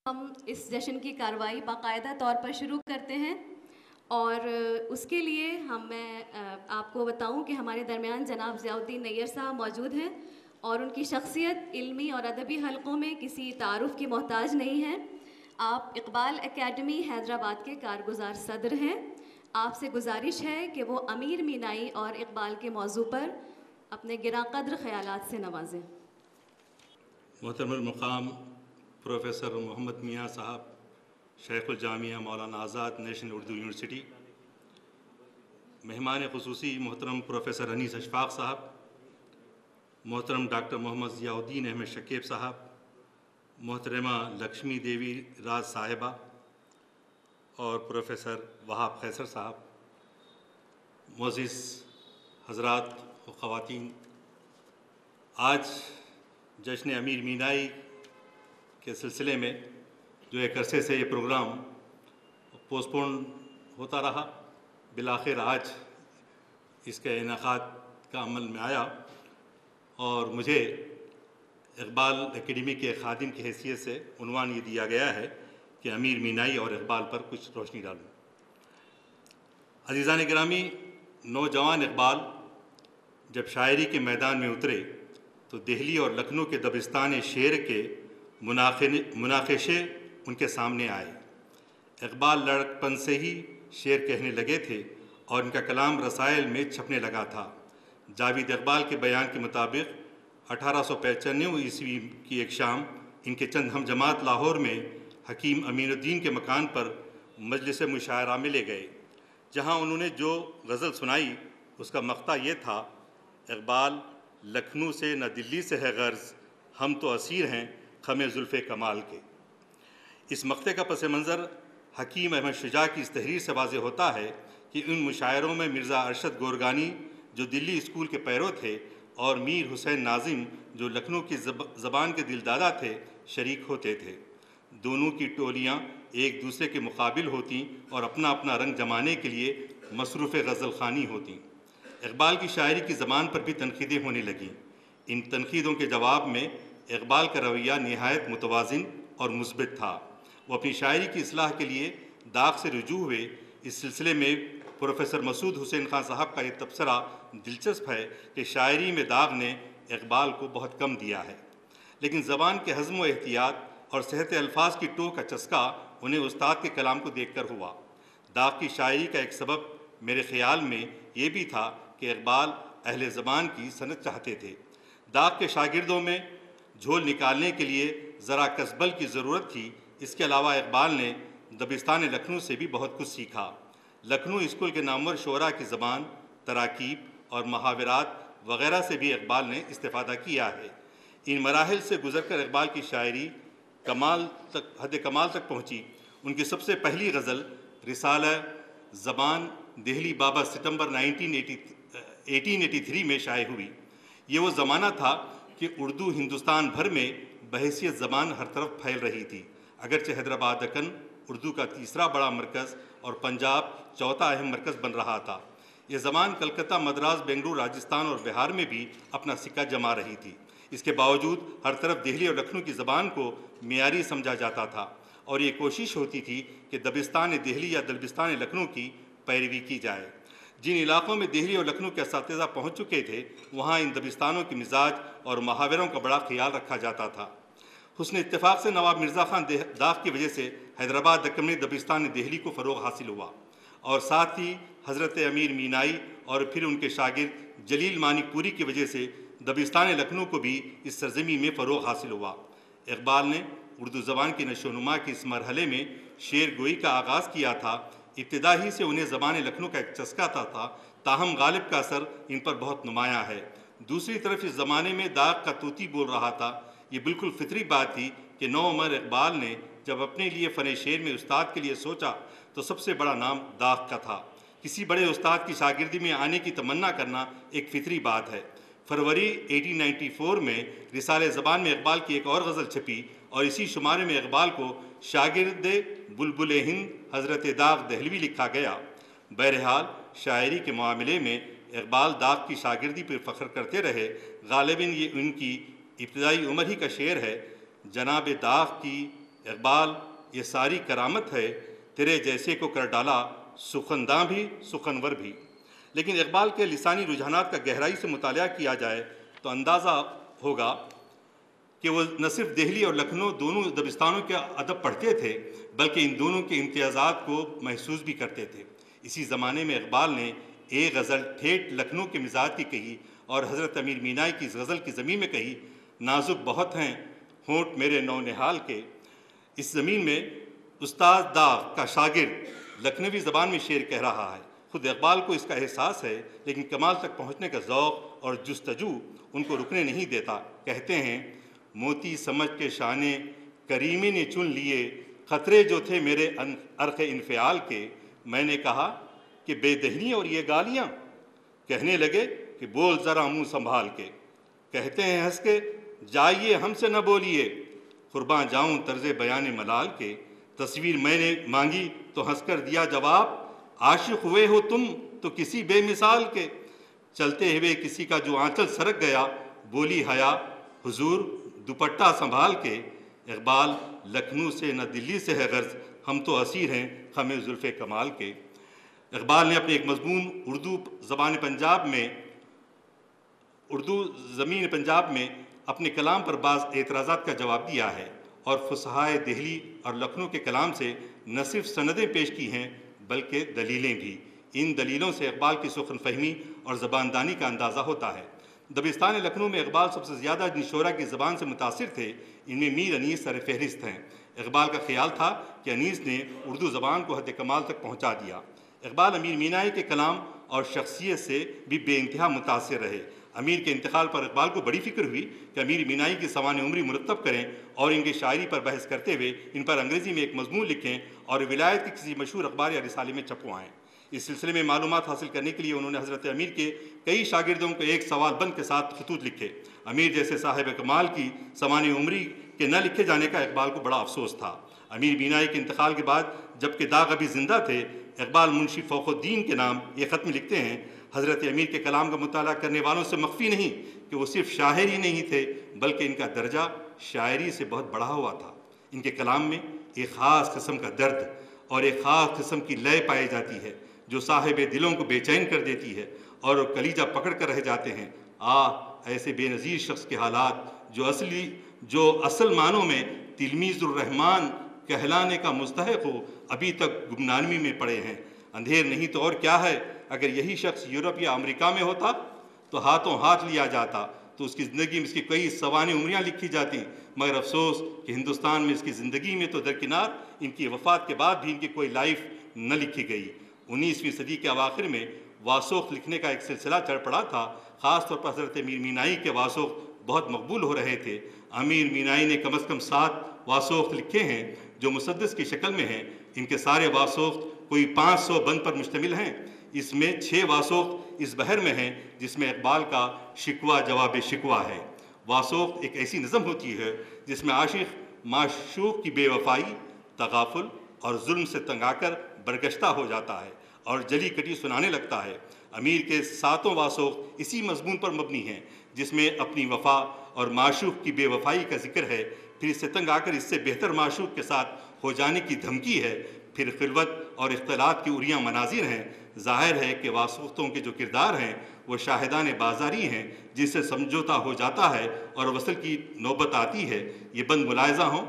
ہم اس جشن کی کارروائی باقاعدہ طور پر شروع کرتے ہیں اور اس کے لیے میں آپ کو بتاؤں کہ ہمارے درمیان جناب ضیاء الدین نیّر صاحب موجود ہیں اور ان کی شخصیت علمی اور ادبی حلقوں میں کسی تعارف کی محتاج نہیں ہے۔ آپ اقبال اکیڈمی حیدرآباد کے کارگزار صدر ہیں۔ آپ سے گزارش ہے کہ وہ امیر مینائی اور اقبال کے موضوع پر اپنے گراں قدر خیالات سے نوازیں۔ محترم المقام پروفیسر محمد میاں صاحب، شیخ الجامعہ مولانا آزاد نیشنل اردو یونیورسٹی، مہمان خصوصی محترم پروفیسر انیس اشفاق صاحب، محترم ڈاکٹر محمد ضیاء الدین احمد شکیب صاحب، محترمہ لکشمی دیوی راج صاحبہ اور پروفیسر وہاب خیسر صاحب، معزز حضرات و خواتین، آج جشن امیر مینائی کے سلسلے میں جو ایک عرصے سے یہ پروگرام پوسٹ پون ہوتا رہا، بالآخر آج اس کے انعقاد کا عمل میں آیا اور مجھے اقبال اکیڈمی کے خادم کی حیثیت سے عنوان یہ دیا گیا ہے کہ امیر مینائی اور اقبال پر کچھ روشنی ڈالوں۔ عزیزان گرامی، نوجوان اقبال جب شاعری کے میدان میں اترے تو دہلی اور لکھنؤ کے دبستان شعر کے مناقشے ان کے سامنے آئے۔ اقبال لڑکپن سے ہی شعر کہنے لگے تھے اور ان کا کلام رسائل میں چھپنے لگا تھا۔ جاوید اقبال کے بیان کے مطابق 1895 عیسوی کی ایک شام ان کے چند ہم جماعت لاہور میں حکیم امین الدین کے مکان پر مجلس مشاعرہ میں لے گئے، جہاں انہوں نے جو غزل سنائی اس کا مقطع یہ تھا: اقبال لکھنؤ سے نہ دلی سے ہے غرض، ہم تو اسیر ہیں خم زلف کمال کے۔ اس مقطع کا پس منظر حکیم احمد شجاع کی اس تحریر سے واضح ہوتا ہے کہ ان مشاعروں میں مرزا ارشد گورگانی جو دلی اسکول کے پیرو تھے اور میر حسین ناظم جو لکھنؤ کی زبان کے دلدادہ تھے شریک ہوتے تھے۔ دونوں کی ٹولیاں ایک دوسرے کے مقابل ہوتیں اور اپنا اپنا رنگ جمانے کے لیے مصروف غزل خوانی ہوتیں۔ اقبال کی شاعری کی زبان پر بھی تنقیدیں ہونے لگیں۔ ان تنقیدوں کے جواب میں اقبال کا رویہ نہایت متوازن اور مثبت تھا۔ وہ اپنی شاعری کی اصلاح کے لیے داغ سے رجوع ہوئے۔ اس سلسلے میں پروفیسر مسعود حسین خان صاحب کا یہ تبصرہ دلچسپ ہے کہ شاعری میں داغ نے اقبال کو بہت کم دیا ہے، لیکن زبان کے حزم و احتیاط اور صحت الفاظ کی ٹوک کا چسکا انہیں استاد کے کلام کو دیکھ کر ہوا۔ داغ کی شاعری کا ایک سبب میرے خیال میں یہ بھی تھا کہ اقبال اہل زبان کی صنعت چاہتے تھے۔ داغ کے شاگردوں میں جھول نکالنے کے لیے ذرا کسبل کی ضرورت تھی۔ اس کے علاوہ اقبال نے دبستان لکھنؤ سے بھی بہت کچھ سیکھا۔ لکھنؤ اسکول کے نامور شعراء کی زبان، تراکیب اور محاورات وغیرہ سے بھی اقبال نے استفادہ کیا ہے۔ ان مراحل سے گزر کر اقبال کی شاعری حد کمال تک پہنچی۔ ان کی سب سے پہلی غزل رسالہ زبان دہلی بابا ستمبر 1883 میں شائع ہوئی۔ یہ وہ زمانہ تھا کہ اردو ہندوستان بھر میں بحیثیت زبان ہر طرف پھیل رہی تھی، اگرچہ حیدرآباد دکن اردو کا تیسرا بڑا مرکز اور پنجاب چوتھا اہم مرکز بن رہا تھا۔ یہ زبان کلکتہ، مدراس، بنگلور، راجستھان اور بہار میں بھی اپنا سکہ جما رہی تھی۔ اس کے باوجود ہر طرف دہلی اور لکھنؤ کی زبان کو معیاری سمجھا جاتا تھا اور یہ کوشش ہوتی تھی کہ دبستان دہلی یا دبستان لکھنؤ کی پیروی کی جائے۔ جن علاقوں میں دہلی اور لکھنؤ کے اساتذہ پہنچ چکے تھے وہاں ان دبستانوں کے مزاج اور محاوروں کا بڑا خیال رکھا جاتا تھا۔ حسن اتفاق سے نواب مرزا خان داغ کی وجہ سے حیدرآباد دکن میں دبستان دہلی کو فروغ حاصل ہوا اور ساتھ ہی حضرت امیر مینائی اور پھر ان کے شاگرد جلیل مانک پوری کی وجہ سے دبستان لکھنؤ کو بھی اس سرزمین میں فروغ حاصل ہوا۔ اقبال نے اردو زبان کی نشو و نما کے اس مرحلے میں شعر گوئی کا آغاز کیا تھا۔ ابتدا ہی سے انہیں زبان لکھنؤ کا ایک چسکا تھا، تاہم غالب کا اثر ان پر بہت نمایاں ہے۔ دوسری طرف اس زمانے میں داغ کا طوطی بول رہا تھا۔ یہ بالکل فطری بات تھی کہ نوعمر اقبال نے جب اپنے لیے فن شعر میں استاد کے لیے سوچا تو سب سے بڑا نام داغ کا تھا۔ کسی بڑے استاد کی شاگردی میں آنے کی تمنا کرنا ایک فطری بات ہے۔ فروری 1894 میں رسالہ زبان میں اقبال کی ایک اور غزل چھپی اور اسی شمارے میں اقبال کو شاگرد بلبل ہند حضرت داغ دہلوی لکھا گیا۔ بہرحال شاعری کے معاملے میں اقبال داغ کی شاگردی پر فخر کرتے رہے۔ غالباً یہ ان کی ابتدائی عمر ہی کا شعر ہے: جناب داغ کی اقبال یہ ساری کرامت ہے، تیرے جیسے کو کر ڈالا سخنداں بھی سخنور بھی۔ لیکن اقبال کے لسانی رجحانات کا گہرائی سے مطالعہ کیا جائے تو اندازہ ہوگا کہ وہ نہ صرف دہلی اور لکھنؤ دونوں دبستانوں کے ادب پڑھتے تھے بلکہ ان دونوں کے امتیازات کو محسوس بھی کرتے تھے۔ اسی زمانے میں اقبال نے ایک غزل ٹھیٹھ لکھنؤ کے مزاج کی کہی اور حضرت امیر مینائی کی اس غزل کی زمین میں کہی، نازک بہت ہیں ہونٹ میرے نو نہال کے۔ اس زمین میں استاد داغ کا شاگرد لکھنوی زبان میں شعر کہہ رہا ہے۔ خود اقبال کو اس کا احساس ہے، لیکن کمال تک پہنچنے کا ذوق اور جستجو ان کو رکنے نہیں دیتا۔ کہتے ہیں، موتی سمجھ کے شانے کریمی نے چن لیے، خطرے جو تھے میرے عرق انفعال کے۔ میں نے کہا کہ بے دہنی اور یہ گالیاں، کہنے لگے کہ بول ذرا منہ سنبھال کے۔ کہتے ہیں ہنس کے، جائیے ہم سے نہ بولیے، قرباں جاؤں طرز بیان ملال کے۔ تصویر میں نے مانگی تو ہنس کر دیا جواب، عاشق ہوئے ہو تم تو کسی بے مثال کے۔ چلتے ہوئے کسی کا جو آنچل سرک گیا، بولی حیا حضور دوپٹہ سنبھال کے۔ اقبال لکھنؤ سے نہ دلی سے ہے غرض، ہم تو اسیر ہیں خم زلف کمال کے۔ اقبال نے اپنے ایک مضمون اردو زمین پنجاب میں اپنے کلام پر بعض اعتراضات کا جواب دیا ہے، اور فصحائے دہلی اور لکھنؤ کے کلام سے نہ صرف سندیں پیش کی ہیں بلکہ دلیلیں بھی۔ ان دلیلوں سے اقبال کی سخن فہمی اور زباندانی کا اندازہ ہوتا ہے۔ دبستان لکھنؤ میں اقبال سب سے زیادہ جن شعراء کی زبان سے متاثر تھے، ان میں میر انیس سر فہرست ہیں۔ اقبال کا خیال تھا کہ انیس نے اردو زبان کو حد کمال تک پہنچا دیا۔ اقبال امیر مینائی کے کلام اور شخصیت سے بھی بے انتہا متاثر رہے۔ امیر کے انتقال پر اقبال کو بڑی فکر ہوئی کہ امیر مینائی کی سوانح عمری مرتب کریں اور ان کی شاعری پر بحث کرتے ہوئے ان پر انگریزی میں ایک مضمون لکھیں اور ولایت کی کسی مشہور اخبار یا رسالے میں چھپوائیں۔ اس سلسلے میں معلومات حاصل کرنے کے لیے انہوں نے حضرت امیر کے کئی شاگردوں کو ایک سوال بند کے ساتھ خطوط لکھے۔ امیر جیسے صاحب کمال کی سوانح عمری کے نہ لکھے جانے کا اقبال کو بڑا افسوس تھا۔ امیر مینائی کے انتقال کے بعد جبکہ داغ ابھی زندہ تھے، اقبال منشی فوق الدین کے نام یہ خط میں لکھتے ہیں، حضرت امیر کے کلام کا مطالعہ کرنے والوں سے مخفی نہیں کہ وہ صرف شاعر ہی نہیں تھے بلکہ ان کا درجہ شاعری سے بہت بڑھا ہوا تھا۔ ان کے کلام میں ایک خاص قسم کا درد اور ایک خاص قسم کی لے پائی جاتی ہے جو صاحب دلوں کو بے چین کر دیتی ہے اور کلیجہ پکڑ کر رہ جاتے ہیں۔ ایسے بے نظیر شخص کے حالات جو اصل معنوں میں تلمیذ الرحمن کہلانے کا مستحق ہو، ابھی تک گمنامی میں پڑے ہیں۔ اندھیر نہیں تو اور کیا ہے، اگر یہی شخص یورپ یا امریکہ میں ہوتا تو ہاتھوں ہاتھ لیا جاتا، تو اس کی زندگی میں اس کی کئی سوانح عمریاں لکھی جاتی، مگر افسوس کہ ہندوستان میں اس کی زندگی میں تو درکنار ان کی وفات کے بعد بھی ان کی کوئی لائف نہ لکھی گئی۔ 19ویں صدی کے اواخر میں واسوق لکھنے کا ایک سلسلہ چڑھ پڑا تھا، خاص طور پر حضرت امیر مینائی کے واسوق بہت مقبول ہو رہے تھے۔ امیر مینائی نے کم از کم 7 واسوق لکھے ہیں جو مسدس کی شکل میں ہیں۔ ان کے سارے واسوق کوئی 500 بند پر مشتمل ہیں۔ اس میں 6 واسوق اس بحر میں ہیں جس میں اقبال کا شکوہ جواب شکوہ ہے۔ واسوق ایک ایسی نظم ہوتی ہے جس میں عاشق معشوق کی بے وفائی، تغافل اور ظلم سے تنگ آ کر برگشتہ ہو جاتا ہے اور جلی کٹی سنانے لگتا ہے۔ امیر کے 7 واسوق اسی مضمون پر مبنی ہیں جس میں اپنی وفا اور معشوق کی بے وفائی کا ذکر ہے، پھر اس سے تنگ آ کر اس سے بہتر معشوق کے ساتھ ہو جانے کی دھمکی ہے، پھر خلوت اور اختلاط کی عریاں مناظر ہیں۔ ظاہر ہے کہ واسوقوں کے جو کردار ہیں وہ شاہدان بازاری ہیں جس سے سمجھوتا ہو جاتا ہے اور وصل کی نوبت آتی ہے۔ یہ بند ملاحظہ ہوں،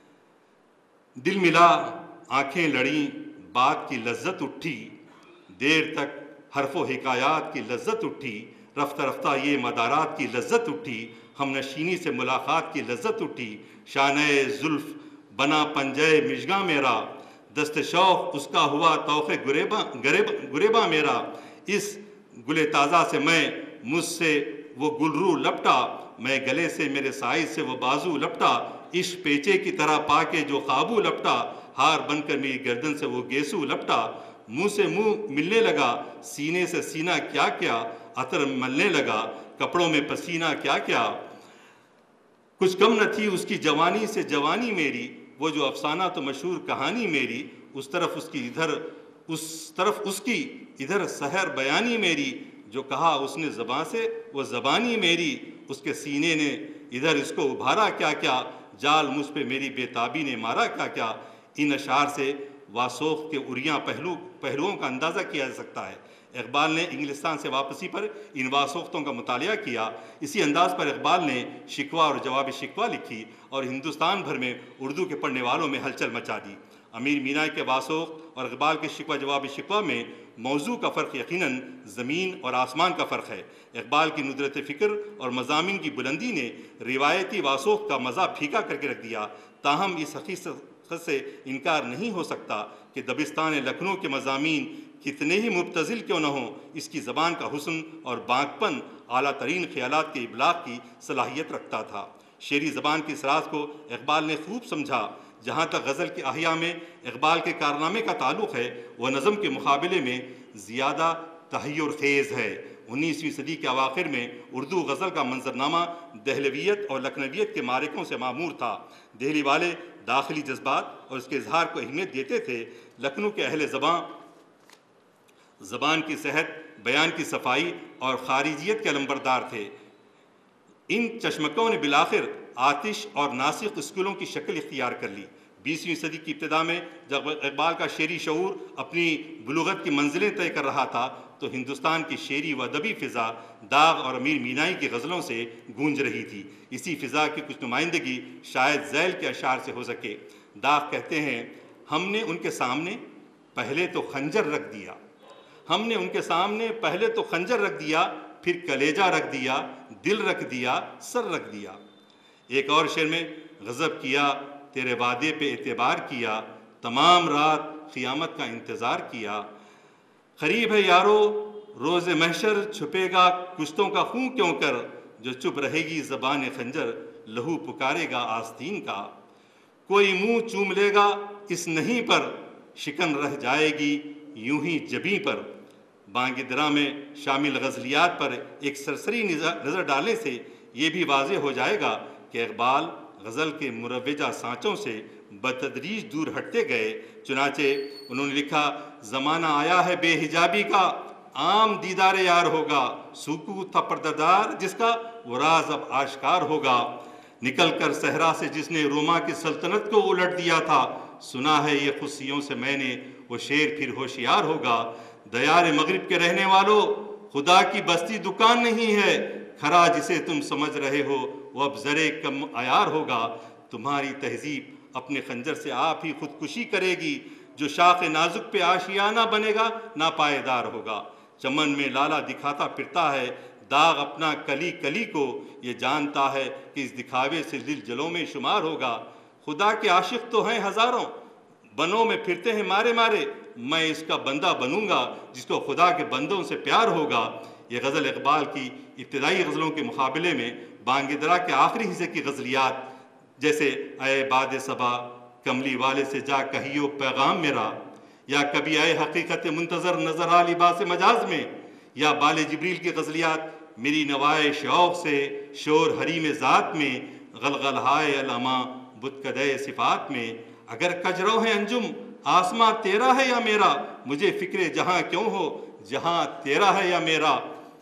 دل ملا آنکھیں لڑیں بات کی لذت اٹھی، دیر تک حرف و حکایات کی لذت اٹھی، رفتہ رفتہ یہ مدارات کی لذت اٹھی، ہم نشینی سے ملاقات کی لذت اٹھی، شانہ زلف بنا پنجے مژگاں میرا، دست شوق اس کا ہوا طوق گریباں میرا، اس گل تازہ سے میں مجھ سے وہ گلرو لپٹا، میں گلے سے میرے سائز سے وہ بازو لپٹا، عشق پیچے کی طرح پا کے جو قابو لپٹا، ہار بن کر میری گردن سے وہ گیسو لپٹا، منہ سے منہ ملنے لگا، سینے سے سینہ کیا کیا، عطر ملنے لگا، کپڑوں میں پسینہ کیا کیا، کچھ کم نہ تھی اس کی جوانی سے جوانی میری، وہ جو افسانہ تو مشہور کہانی میری، اس طرف اس کی ادھر سحر بیانی میری، جو کہا اس نے زباں سے وہ زبانی میری، اس کے سینے نے ادھر اس کو ابھارا کیا کیا، جال مجھ پہ میری بے تابی نے مارا کیا کیا۔ ان اشعار سے واسوخ کے عریاں پہلوؤں کا اندازہ کیا جا سکتا ہے۔ اقبال نے انگلستان سے واپسی پر ان واسوختوں کا مطالعہ کیا۔ اسی انداز پر اقبال نے شکوہ اور جواب شکوہ لکھی اور ہندوستان بھر میں اردو کے پڑھنے والوں میں ہلچل مچا دی۔ امیر مینائی کے واسوخت اور اقبال کے شکوہ جواب شکوہ میں موضوع کا فرق یقیناً زمین اور آسمان کا فرق ہے۔ اقبال کی ندرت فکر اور مضامین کی بلندی نے روایتی واسوخت کا مزہ پھیکا کر کے رکھ دیا، تاہم اس حقیقت سے انکار نہیں ہو سکتا کہ دبستان لکھنؤ کے مضامین کتنے ہی مبتذل کیوں نہ ہوں، اس کی زبان کا حسن اور بانکپن اعلیٰ ترین خیالات کے ابلاغ کی صلاحیت رکھتا تھا۔ شعری زبان کی اسرار کو اقبال نے خوب سمجھا۔ جہاں تک غزل کے احیاء میں اقبال کے کارنامے کا تعلق ہے، وہ نظم کے مقابلے میں زیادہ تحیر خیز ہے۔ 19ویں صدی کے اواخر میں اردو غزل کا منظرنامہ دہلویت اور لکھنویت کے معرکوں سے معمور تھا۔ دہلی والے داخلی جذبات اور اس کے اظہار کو اہمیت دیتے تھے، لکھنؤ کے اہل زبان کی صحت، بیان کی صفائی اور خارجیت کے علمبردار تھے۔ ان چشمکوں نے بالآخر آتش اور ناسخ اسکولوں کی شکل اختیار کر لی۔ 20ویں صدی کی ابتدا میں جب اقبال کا شعری شعور اپنی بلوغت کی منزلیں طے کر رہا تھا تو ہندوستان کی شعری و ادبی فضا داغ اور امیر مینائی کی غزلوں سے گونج رہی تھی۔ اسی فضا کی کچھ نمائندگی شاید ذیل کے اشعار سے ہو سکے۔ داغ کہتے ہیں، ہم نے ان کے سامنے پہلے تو خنجر رکھ دیا، ہم نے ان کے سامنے پہلے تو خنجر رکھ دیا، پھر کلیجہ رکھ دیا، دل رکھ دیا، سر رکھ دیا۔ ایک اور شعر میں غضب کیا تیرے وعدے پہ اعتبار کیا، تمام رات قیامت کا انتظار کیا۔ قریب ہے یارو روز محشر، چھپے گا کشتوں کا خون کیوں کر، جو چپ رہے گی زبان خنجر، لہو پکارے گا آستین کا۔ کوئی منہ چوم لے گا اس نہیں پر، شکن رہ جائے گی یوں ہی جبیں پر۔ بانگ درا میں شامل غزلیات پر ایک سرسری نظر ڈالنے سے یہ بھی واضح ہو جائے گا کہ اقبال غزل کے مروجہ سانچوں سے بتدریج دور ہٹتے گئے۔ چنانچہ انہوں نے لکھا، زمانہ آیا ہے بے حجابی کا، عام دیدار یار ہوگا، سکوت تھا پردہ دار جس کا، وہ راز اب آشکار ہوگا۔ نکل کر صحرا سے جس نے روما کی سلطنت کو الٹ دیا تھا، سنا ہے یہ خوشیوں سے میں نے، وہ شیر پھر ہوشیار ہوگا۔ دیار مغرب کے رہنے والوں، خدا کی بستی دکان نہیں ہے، کھرا جسے تم سمجھ رہے ہو وہ اب زرے کم عیار ہوگا۔ تمہاری تہذیب اپنے خنجر سے آپ ہی خودکشی کرے گی، جو شاخ نازک پہ آشیانہ بنے گا ناپائیدار ہوگا۔ چمن میں لالا دکھاتا پھرتا ہے داغ اپنا کلی کلی کو، یہ جانتا ہے کہ اس دکھاوے سے دل جلوں میں شمار ہوگا۔ خدا کے عاشق تو ہیں ہزاروں، بنوں میں پھرتے ہیں مارے مارے، میں اس کا بندہ بنوں گا جس کو خدا کے بندوں سے پیار ہوگا۔ یہ غزل اقبال کی ابتدائی غزلوں کے مقابلے میں بانگ درا کے آخری حصے کی غزلیات جیسے اے باد صبا، کملی والے سے جا کہیو پیغام میرا، یا کبھی اے حقیقت منتظر نظر آ لباس مجاز میں، یا بال جبریل کی غزلیات میری نوائے شوق سے شور حریم ذات میں، غلغل ہائے علامہ بتکدے صفات میں۔ اگر کجرو ہے انجم آسماں تیرا ہے یا میرا، مجھے فکر جہاں کیوں ہو جہاں تیرا ہے یا میرا۔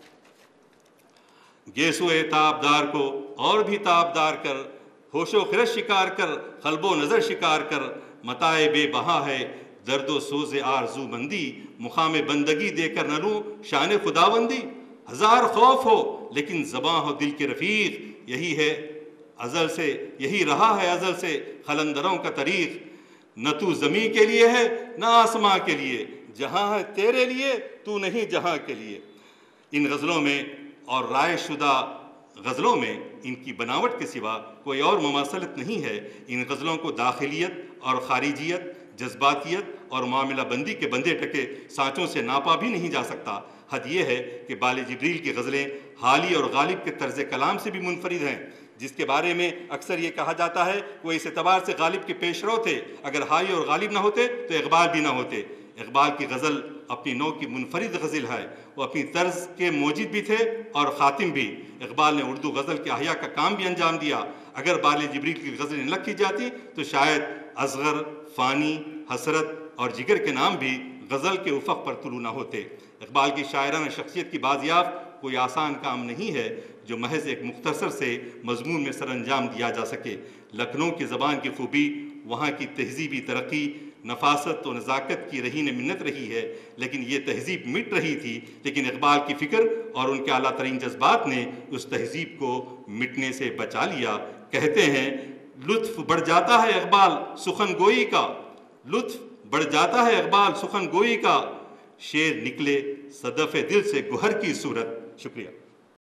گیسوئے تابدار کو اور بھی تابدار کر، ہوش و خرش شکار کر، قلب و نظر شکار کر، متاع بے بہا ہے درد و سوز آرزو مندی، مقام بندگی دے کر نہ لوں شان خداوندی۔ ہزار خوف ہو لیکن زباں ہو دل کے رفیق، یہی ہے ازل سے، یہی رہا ہے ازل سے قلندروں کا طریق۔ نہ تو زمین کے لیے ہے نہ آسماں کے لیے، جہاں ہے تیرے لیے تو نہیں جہاں کے لیے۔ ان غزلوں میں اور رائے شدہ غزلوں میں ان کی بناوٹ کے سوا کوئی اور مماثلت نہیں ہے۔ ان غزلوں کو داخلیت اور خارجیت، جذباتیت اور معاملہ بندی کے بندے ٹکے سانچوں سے ناپا بھی نہیں جا سکتا۔ حد یہ ہے کہ بال جبریل کی غزلیں حالی اور غالب کے طرز کلام سے بھی منفرد ہیں، جس کے بارے میں اکثر یہ کہا جاتا ہے وہ اس اعتبار سے غالب کے پیش رو تھے، اگر حالی اور غالب نہ ہوتے تو اقبال بھی نہ ہوتے۔ اقبال کی غزل اپنی نوع کی منفرد غزل ہے، وہ اپنی طرز کے موجد بھی تھے اور خاتم بھی۔ اقبال نے اردو غزل کے احیاء کا کام بھی انجام دیا۔ اگر بال جبریل کی غزلیں نہ لکھی جاتی تو شاید اصغر، فانی، حسرت اور جگر کے نام بھی غزل کے افق پر طلوع نہ ہوتے۔ اقبال کی شاعرانہ شخصیت کی بازیافت کوئی آسان کام نہیں ہے۔ جو محض ایک مختصر سے مضمون میں سر انجام دیا جا سکے۔ لکھنؤ کی زبان کی خوبی وہاں کی تہذیبی ترقی، نفاست و نزاکت کی رہین منت رہی ہے، لیکن یہ تہذیب مٹ رہی تھی، لیکن اقبال کی فکر اور ان کے اعلیٰ ترین جذبات نے اس تہذیب کو مٹنے سے بچا لیا۔ کہتے ہیں لطف بڑھ جاتا ہے اقبال سخن گوئی کا، لطف بڑھ جاتا ہے اقبال سخن گوئی کا، شعر نکلے صدف دل سے گوہر کی صورت۔ شکریہ۔